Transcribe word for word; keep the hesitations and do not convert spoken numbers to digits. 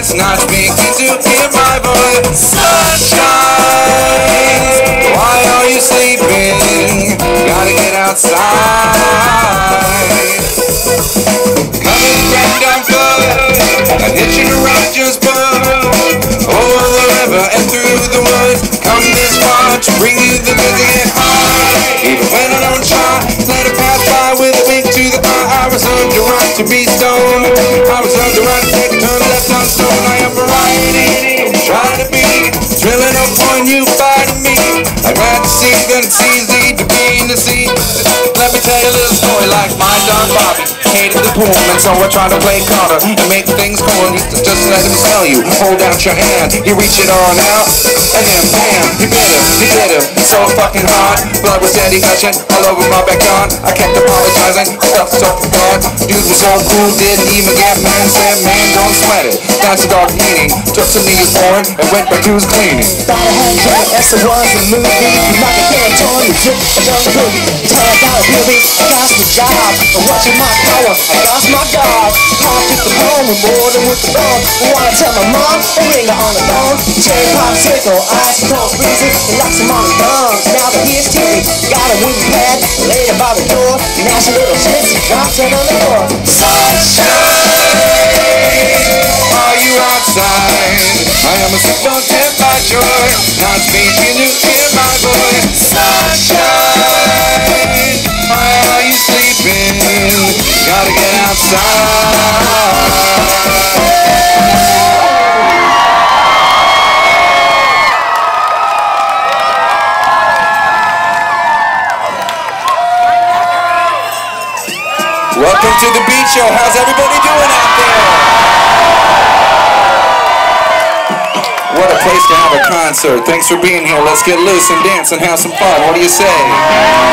not speaking to hear my voice. Sunshine, why are you sleeping? Gotta get outside. Coming right down good, and hitching a ride just bug. Over the river and through the woods, come this far to bring you the good to get high. Even when I don't try, let it pass by with a wink to the eye. I reserve the right to be stoned. I reserve the right to take a turn left on stone. I am variety, trying to be thrilling upon you fighting me. I'd rather see than it's easy to be in the sea. Let me tell you a little story like my dog Bobby hated the pool, and so I tried to play Carter and make things cool. Just let him smell you, hold out your hand, you reach it on out, and then bam, he bit him, he bit him, so fucking hard. Blood was steady gushing all over my backyard. I kept apologizing, stuff so hard. Dude was so cool, didn't even get man. Said, man, don't sweat it. That's a dog eating. Took some Neosporin and went back to his cleaning. Thought I had J S, it was a movie. You knock a can on, you drip a young boogie. Turned out a beauty, I got the job. I'm watching my power, I got my God. Pop with the home and more than with the bone. I wanna tell my mom, a ringer on the bone. Cherry popsicle, ice cold freezing. He locks him on his thumbs, now that he's teething. Got a wooden pad, laid it by the door. Now she little shits, drops it on the floor. Sunshine, are you outside? I am a sick dog kept by joy, not speaking to hear my voice. Sunshine, why are you sleeping? Gotta get outside. Welcome to the Beat Show. How's everybody doing out there? What a place to have a concert. Thanks for being here. Let's get loose and dance and have some fun. What do you say?